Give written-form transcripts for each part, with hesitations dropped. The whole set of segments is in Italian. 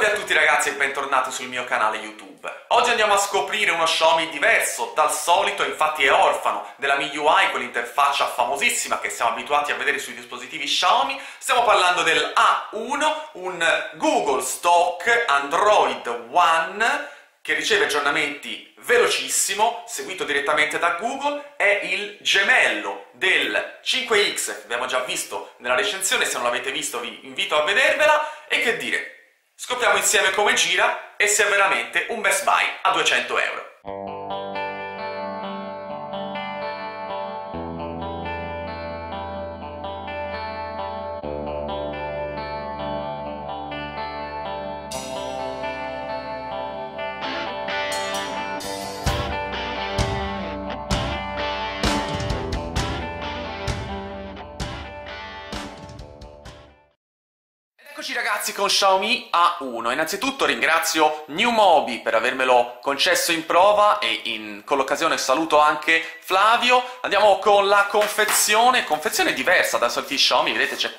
Salve a tutti ragazzi e bentornati sul mio canale YouTube. Oggi andiamo a scoprire uno Xiaomi diverso dal solito, infatti è orfano della MIUI, quell'interfaccia famosissima che siamo abituati a vedere sui dispositivi Xiaomi. Stiamo parlando del A1, un Google Stock Android One che riceve aggiornamenti velocissimo, seguito direttamente da Google. È il gemello del 5X, che abbiamo già visto nella recensione. Se non l'avete visto vi invito a vedervela. E che dire, scopriamo insieme come gira e se è veramente un Best Buy a 200 euro. Eccoci ragazzi con Xiaomi A1. Innanzitutto ringrazio NewMobi per avermelo concesso in prova e con l'occasione saluto anche Flavio. Andiamo con la confezione diversa dai soliti Xiaomi. Vedete, c'è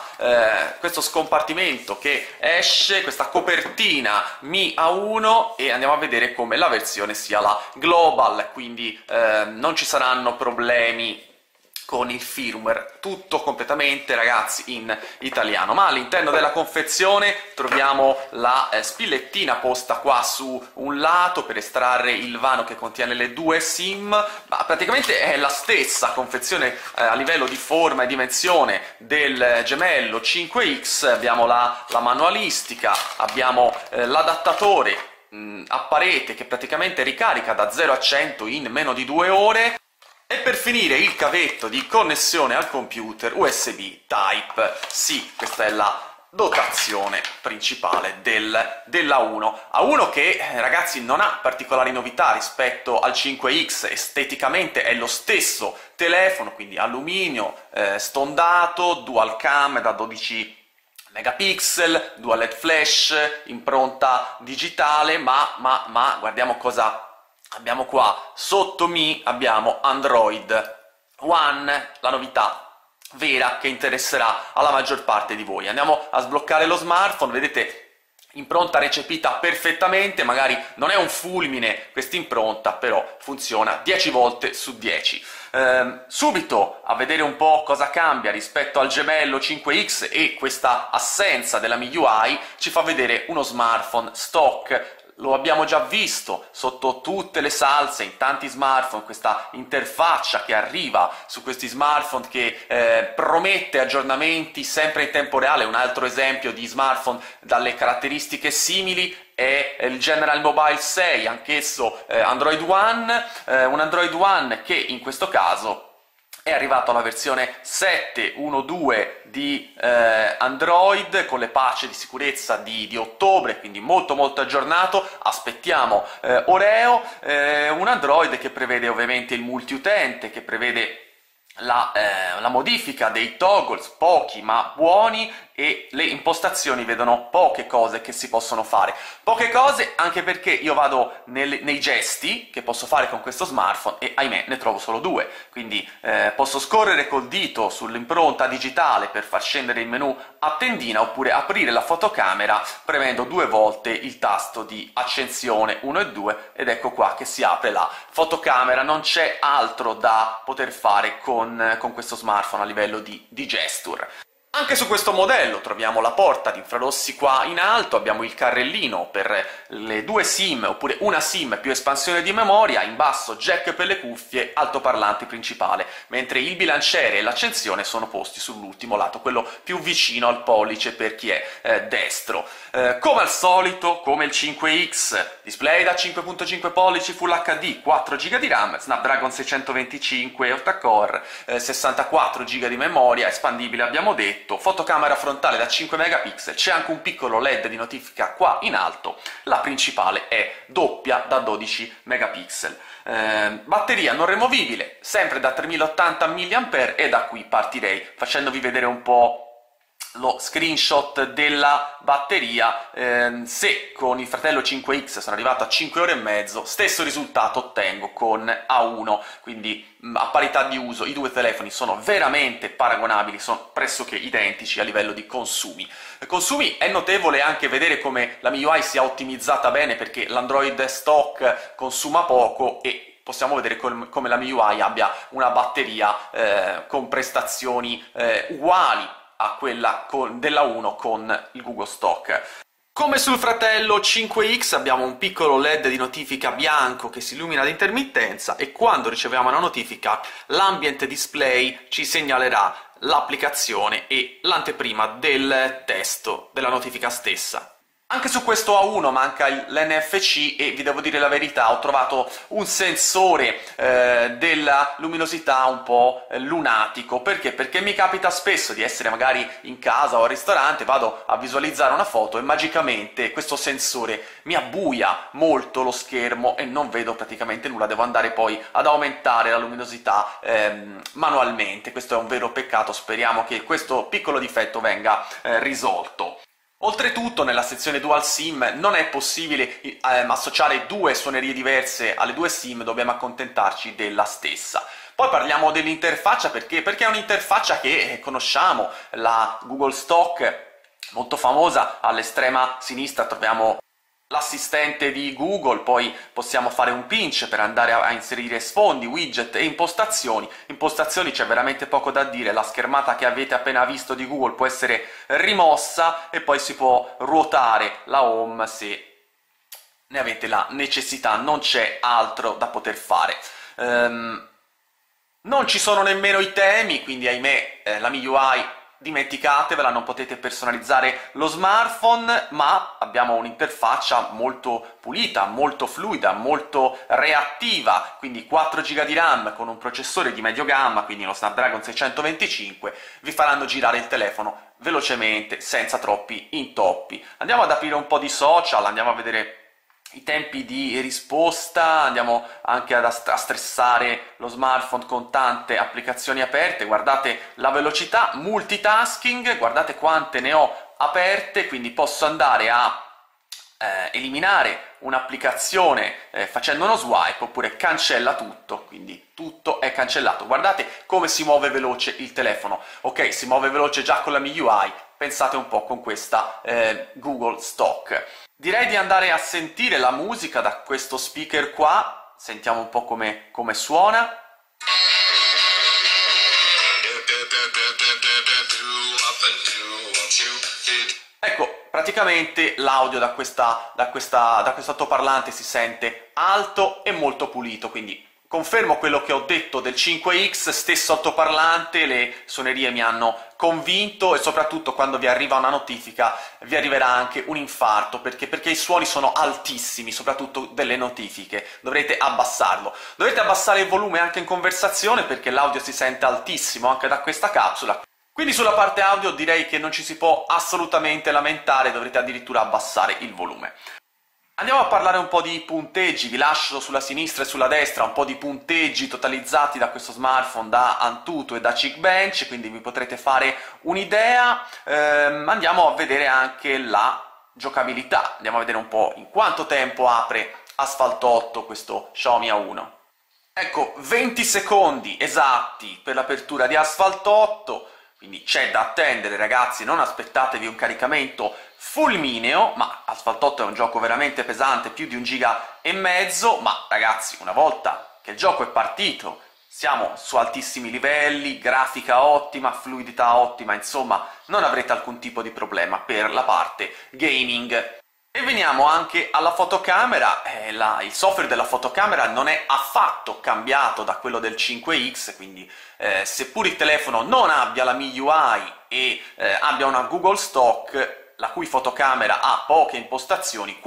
questo scompartimento che esce, questa copertina Mi A1, e andiamo a vedere come la versione sia la Global, quindi non ci saranno problemi con il firmware, tutto completamente ragazzi in italiano. Ma all'interno della confezione troviamo la spillettina posta qua su un lato per estrarre il vano che contiene le due SIM, ma praticamente è la stessa confezione a livello di forma e dimensione del gemello 5X. Abbiamo la manualistica, abbiamo l'adattatore a parete che praticamente ricarica da 0 a 100 in meno di 2 ore. E per finire il cavetto di connessione al computer USB Type-C. Questa è la dotazione principale dell'A1. A1 che ragazzi non ha particolari novità rispetto al 5X, esteticamente è lo stesso telefono, quindi alluminio stondato, dual cam da 12 megapixel, dual LED flash, impronta digitale, ma guardiamo cosa abbiamo qua. Sotto Mi abbiamo Android One, la novità vera che interesserà alla maggior parte di voi. Andiamo a sbloccare lo smartphone, vedete impronta recepita perfettamente, magari non è un fulmine questa impronta, però funziona 10 volte su 10. Subito a vedere un po' cosa cambia rispetto al gemello 5X, e questa assenza della MIUI ci fa vedere uno smartphone stock. Lo abbiamo già visto sotto tutte le salse, in tanti smartphone, questa interfaccia che arriva su questi smartphone che promette aggiornamenti sempre in tempo reale. Un altro esempio di smartphone dalle caratteristiche simili è il General Mobile 6, anch'esso Android One, un Android One che in questo caso è arrivato alla versione 7.1.2 di Android, con le patch di sicurezza di ottobre, quindi molto aggiornato. Aspettiamo Oreo, un Android che prevede ovviamente il multiutente, che prevede la modifica dei toggles, pochi ma buoni, e le impostazioni vedono poche cose che si possono fare. Poche cose anche perché io vado nei gesti che posso fare con questo smartphone e ahimè ne trovo solo due. Quindi posso scorrere col dito sull'impronta digitale per far scendere il menu a tendina, oppure aprire la fotocamera premendo 2 volte il tasto di accensione 1 e 2, ed ecco qua che si apre la fotocamera. Non c'è altro da poter fare con questo smartphone a livello di gesture. Anche su questo modello troviamo la porta di infrarossi qua in alto, abbiamo il carrellino per le 2 SIM, oppure una SIM più espansione di memoria, in basso jack per le cuffie, altoparlante principale, mentre il bilanciere e l'accensione sono posti sull'ultimo lato, quello più vicino al pollice per chi è destro. Come al solito, come il 5X, display da 5.5 pollici Full HD, 4 GB di RAM, Snapdragon 625 octa-core, 64 GB di memoria, espandibile abbiamo detto, fotocamera frontale da 5 megapixel, c'è anche un piccolo LED di notifica qua in alto, la principale è doppia da 12 megapixel. Batteria non removibile, sempre da 3080 mAh, e da qui partirei facendovi vedere un po' lo screenshot della batteria. Se con il fratello 5X sono arrivato a 5 ore e mezzo, stesso risultato ottengo con A1, quindi a parità di uso i due telefoni sono veramente paragonabili, sono pressoché identici a livello di consumi. Consumi è notevole anche vedere come la MIUI sia ottimizzata bene, perché l'Android stock consuma poco e possiamo vedere come la MIUI abbia una batteria con prestazioni uguali a quella della 1 con il Google Stock. Come sul fratello 5X abbiamo un piccolo LED di notifica bianco che si illumina ad intermittenza e quando riceviamo una notifica l'ambient display ci segnalerà l'applicazione e l'anteprima del testo della notifica stessa. Anche su questo A1 manca l'NFC e vi devo dire la verità, ho trovato un sensore della luminosità un po' lunatico. Perché? Perché mi capita spesso di essere magari in casa o al ristorante, vado a visualizzare una foto e magicamente questo sensore mi abbuia molto lo schermo e non vedo praticamente nulla, devo andare poi ad aumentare la luminosità manualmente. Questo è un vero peccato, speriamo che questo piccolo difetto venga risolto. Oltretutto nella sezione Dual SIM non è possibile associare due suonerie diverse alle due SIM, dobbiamo accontentarci della stessa. Poi parliamo dell'interfaccia, perché è un'interfaccia che conosciamo, la Google Stock, molto famosa. All'estrema sinistra troviamo l'assistente di Google, poi possiamo fare un pinch per andare a inserire sfondi, widget e impostazioni. Impostazioni c'è veramente poco da dire, la schermata che avete appena visto di Google può essere rimossa e poi si può ruotare la home se ne avete la necessità, non c'è altro da poter fare. Non ci sono nemmeno i temi, quindi ahimè la MIUI dimenticatevela, non potete personalizzare lo smartphone, ma abbiamo un'interfaccia molto pulita, molto fluida, molto reattiva, quindi 4 GB di RAM con un processore di medio gamma, quindi lo Snapdragon 625, vi faranno girare il telefono velocemente, senza troppi intoppi. Andiamo ad aprire un po' di social, andiamo a vedere i tempi di risposta, andiamo anche a stressare lo smartphone con tante applicazioni aperte. Guardate la velocità, multitasking, guardate quante ne ho aperte, quindi posso andare a eliminare un'applicazione facendo uno swipe, oppure cancella tutto, quindi tutto è cancellato. Guardate come si muove veloce il telefono. Ok, si muove veloce già con la MIUI, pensate un po' con questa Google Stock. Direi di andare a sentire la musica da questo speaker qua, sentiamo un po' come suona. Ecco, praticamente l'audio da questo altoparlante si sente alto e molto pulito, quindi confermo quello che ho detto del 5X, stesso altoparlante, le suonerie mi hanno convinto e soprattutto quando vi arriva una notifica vi arriverà anche un infarto, perché i suoni sono altissimi, soprattutto delle notifiche, dovrete abbassarlo. Dovete abbassare il volume anche in conversazione perché l'audio si sente altissimo anche da questa capsula. Quindi sulla parte audio direi che non ci si può assolutamente lamentare, dovrete addirittura abbassare il volume. Andiamo a parlare un po' di punteggi, vi lascio sulla sinistra e sulla destra un po' di punteggi totalizzati da questo smartphone da Antutu e da Geekbench, quindi vi potrete fare un'idea. Andiamo a vedere anche la giocabilità, andiamo a vedere un po' in quanto tempo apre Asphalt 8 questo Xiaomi A1. Ecco, 20 secondi esatti per l'apertura di Asphalt 8, quindi c'è da attendere ragazzi, non aspettatevi un caricamento fulmineo, ma Asphalt 8 è un gioco veramente pesante, più di 1,5 GB, ma ragazzi, una volta che il gioco è partito, siamo su altissimi livelli, grafica ottima, fluidità ottima, insomma, non avrete alcun tipo di problema per la parte gaming. E veniamo anche alla fotocamera. Il software della fotocamera non è affatto cambiato da quello del 5X, quindi seppur il telefono non abbia la MIUI e abbia una Google Stock, la cui fotocamera ha poche impostazioni, qua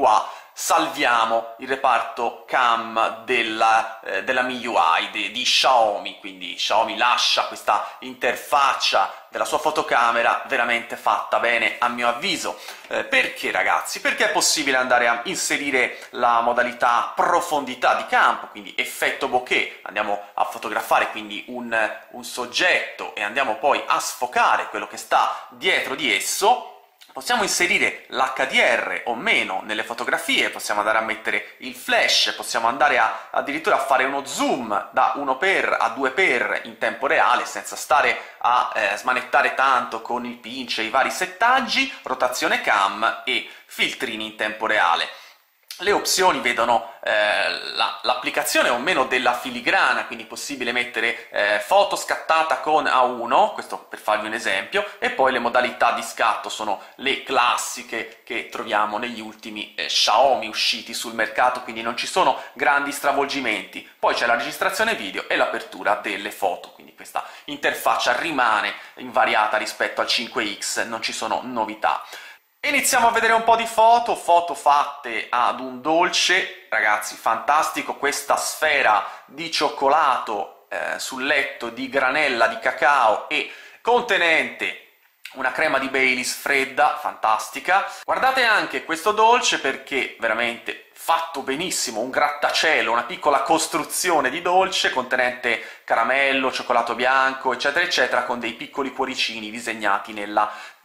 salviamo il reparto cam della MIUI di Xiaomi, quindi Xiaomi lascia questa interfaccia della sua fotocamera veramente fatta bene a mio avviso. Perché ragazzi? Perché è possibile andare a inserire la modalità profondità di campo, quindi effetto bokeh, andiamo a fotografare quindi un soggetto e andiamo poi a sfocare quello che sta dietro di esso. Possiamo inserire l'HDR o meno nelle fotografie, possiamo andare a mettere il flash, possiamo andare addirittura a fare uno zoom da 1x a 2x in tempo reale senza stare a smanettare tanto con il pinch e i vari settaggi, rotazione cam e filtrini in tempo reale. Le opzioni vedono l'applicazione o meno della filigrana, quindi è possibile mettere foto scattata con A1, questo per farvi un esempio, e poi le modalità di scatto sono le classiche che troviamo negli ultimi Xiaomi usciti sul mercato, quindi non ci sono grandi stravolgimenti. Poi c'è la registrazione video e l'apertura delle foto, quindi questa interfaccia rimane invariata rispetto al 5X, non ci sono novità. Iniziamo a vedere un po' di foto fatte ad un dolce, ragazzi, fantastico, questa sfera di cioccolato sul letto di granella di cacao e contenente una crema di Baileys fredda, fantastica. Guardate anche questo dolce perché veramente fatto benissimo, un grattacielo, una piccola costruzione di dolce contenente caramello, cioccolato bianco, eccetera, eccetera, con dei piccoli cuoricini disegnati nel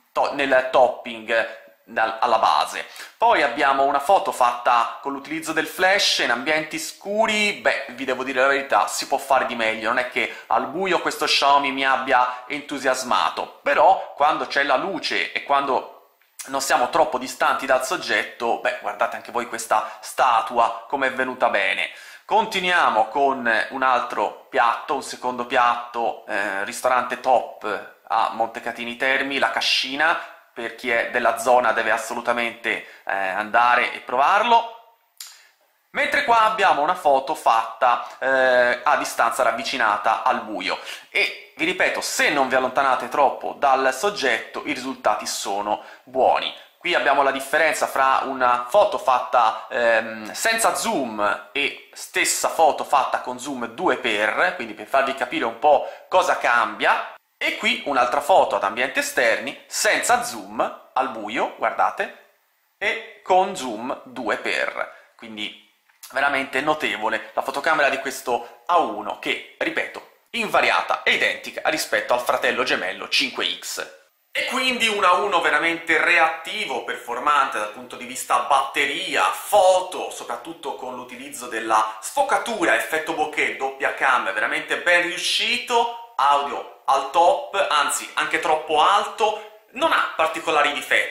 topping alla base. Poi abbiamo una foto fatta con l'utilizzo del flash in ambienti scuri. Beh, vi devo dire la verità, si può fare di meglio, non è che al buio questo Xiaomi mi abbia entusiasmato, però quando c'è la luce e quando non siamo troppo distanti dal soggetto, beh, guardate anche voi questa statua come è venuta bene. Continuiamo con un altro piatto, un secondo piatto, ristorante top a Montecatini Termi, La Cascina. Per chi è della zona deve assolutamente andare e provarlo. Mentre qua abbiamo una foto fatta a distanza ravvicinata al buio. E vi ripeto, se non vi allontanate troppo dal soggetto, i risultati sono buoni. Qui abbiamo la differenza fra una foto fatta senza zoom e stessa foto fatta con zoom 2x, quindi per farvi capire un po' cosa cambia. E qui un'altra foto ad ambienti esterni, senza zoom, al buio, guardate, e con zoom 2x, quindi veramente notevole la fotocamera di questo A1 che, ripeto, invariata e identica rispetto al fratello gemello 5X. E quindi un A1 veramente reattivo, performante dal punto di vista batteria, foto, soprattutto con l'utilizzo della sfocatura, effetto bokeh, doppia cam, veramente ben riuscito, audio al top, anzi anche troppo alto, non ha particolari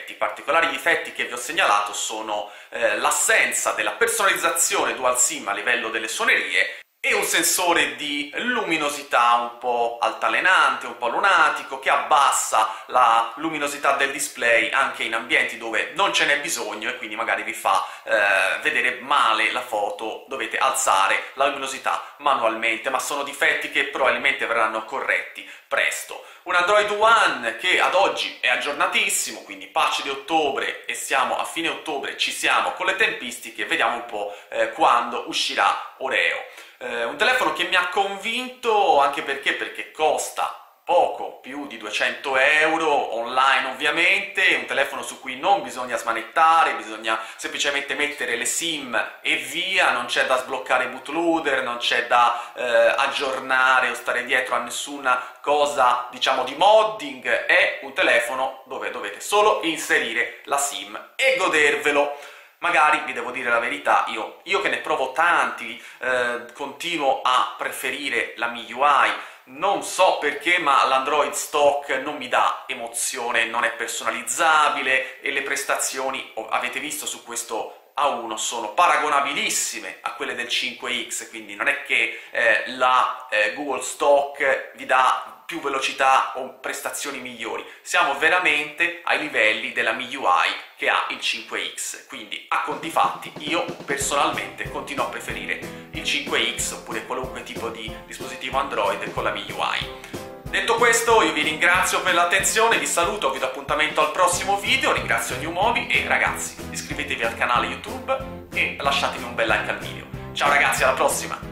difetti che vi ho segnalato sono l'assenza della personalizzazione dual sim a livello delle suonerie e un sensore di luminosità un po' altalenante, un po' lunatico, che abbassa la luminosità del display anche in ambienti dove non ce n'è bisogno e quindi magari vi fa vedere male la foto, dovete alzare la luminosità manualmente, ma sono difetti che probabilmente verranno corretti presto. Un Android One che ad oggi è aggiornatissimo, quindi patch di ottobre e siamo a fine ottobre, ci siamo con le tempistiche, vediamo un po' quando uscirà Oreo. Un telefono che mi ha convinto anche perché costa poco più di 200 euro, online ovviamente, un telefono su cui non bisogna smanettare, bisogna semplicemente mettere le SIM e via, non c'è da sbloccare bootloader, non c'è da aggiornare o stare dietro a nessuna cosa, diciamo, di modding, è un telefono dove dovete solo inserire la SIM e godervelo. Magari, vi devo dire la verità, io che ne provo tanti, continuo a preferire la MIUI, non so perché, ma l'Android stock non mi dà emozione, non è personalizzabile e le prestazioni, avete visto su questo A1, sono paragonabilissime a quelle del 5X, quindi non è che la Google stock vi dà più velocità o prestazioni migliori, siamo veramente ai livelli della MIUI che ha il 5X, quindi a conti fatti io personalmente continuo a preferire il 5X oppure qualunque tipo di dispositivo Android con la MIUI. Detto questo, io vi ringrazio per l'attenzione, vi saluto, vi do appuntamento al prossimo video, ringrazio NewMobi e ragazzi, iscrivetevi al canale YouTube e lasciatemi un bel like al video. Ciao ragazzi, alla prossima!